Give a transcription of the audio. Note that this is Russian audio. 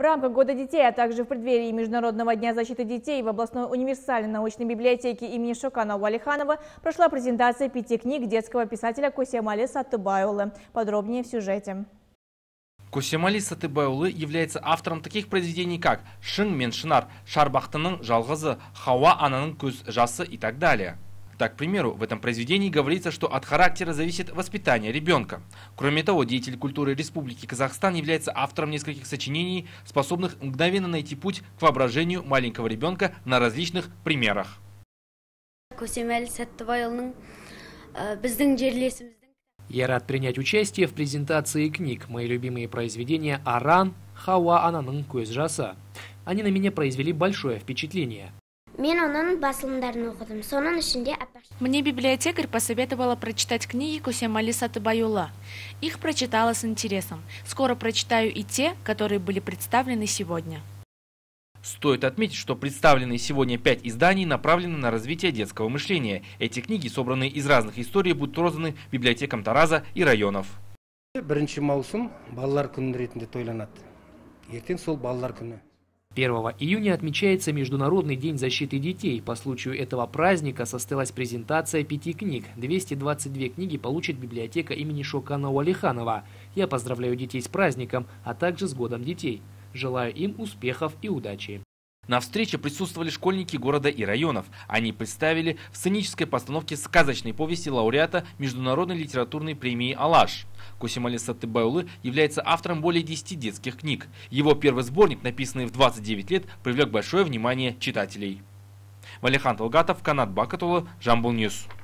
В рамках Года детей, а также в преддверии Международного дня защиты детей в областной универсальной научной библиотеке имени Шокана Уалиханова прошла презентация 5 книг детского писателя Косемали Саттыбайулы. Подробнее в сюжете. Косемали Саттыбайулы является автором таких произведений, как «Шың мен Шынар», «Шарбақтының жалғызы», «Хауа ананың көз жасы» и так далее. Так, к примеру, в этом произведении говорится, что от характера зависит воспитание ребенка. Кроме того, деятель культуры Республики Казахстан является автором нескольких сочинений, способных мгновенно найти путь к воображению маленького ребенка на различных примерах. Я рад принять участие в презентации книг. Мои любимые произведения «Аран», «Хауа ананың көз жасы». Они на меня произвели большое впечатление. Мне библиотекарь посоветовала прочитать книги Косемали Саттыбайулы. Их прочитала с интересом. Скоро прочитаю и те, которые были представлены сегодня. Стоит отметить, что представленные сегодня 5 изданий направлены на развитие детского мышления. Эти книги, собранные из разных историй, будут розданы библиотекам Тараза и районов. 1 июня отмечается Международный день защиты детей. По случаю этого праздника состоялась презентация 5 книг. 222 книги получит библиотека имени Шокана Уалиханова. Я поздравляю детей с праздником, а также с Годом детей. Желаю им успехов и удачи. На встрече присутствовали школьники города и районов. Они представили в сценической постановке сказочной повести лауреата Международной литературной премии «Алаш». Косемали Саттыбайулы является автором более 10 детских книг. Его первый сборник, написанный в 29 лет, привлек большое внимание читателей. Валихан Талгатов, Канат Бакатулы, Жамбыл Ньюс.